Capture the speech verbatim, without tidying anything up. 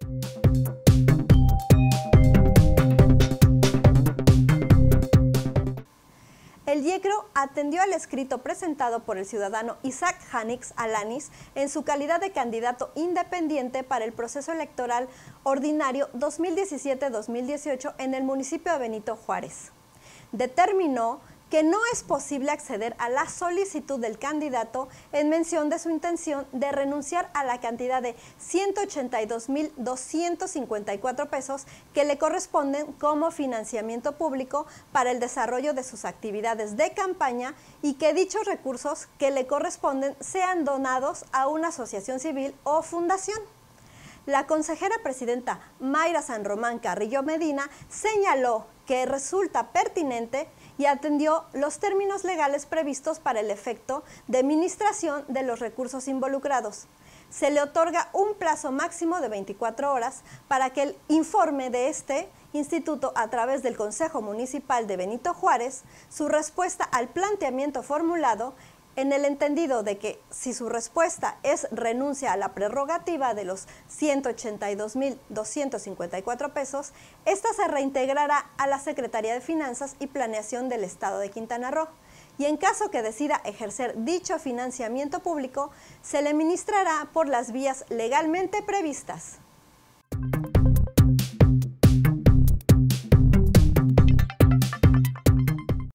El IECRO atendió al escrito presentado por el ciudadano Isaac Janix Alanis en su calidad de candidato independiente para el proceso electoral ordinario dos mil diecisiete dos mil dieciocho en el municipio de Benito Juárez. Determinó que no es posible acceder a la solicitud del candidato en mención de su intención de renunciar a la cantidad de ciento ochenta y dos mil doscientos cincuenta y cuatro pesos que le corresponden como financiamiento público para el desarrollo de sus actividades de campaña y que dichos recursos que le corresponden sean donados a una asociación civil o fundación. La consejera presidenta Mayra San Román Carrillo Medina señaló que resulta pertinente y atendió los términos legales previstos para el efecto de administración de los recursos involucrados. Se le otorga un plazo máximo de veinticuatro horas para que el informe de este instituto a través del Consejo Municipal de Benito Juárez su respuesta al planteamiento formulado en el entendido de que si su respuesta es renuncia a la prerrogativa de los ciento ochenta y dos mil doscientos cincuenta y cuatro pesos, esta se reintegrará a la Secretaría de Finanzas y Planeación del Estado de Quintana Roo. Y en caso que decida ejercer dicho financiamiento público, se le ministrará por las vías legalmente previstas.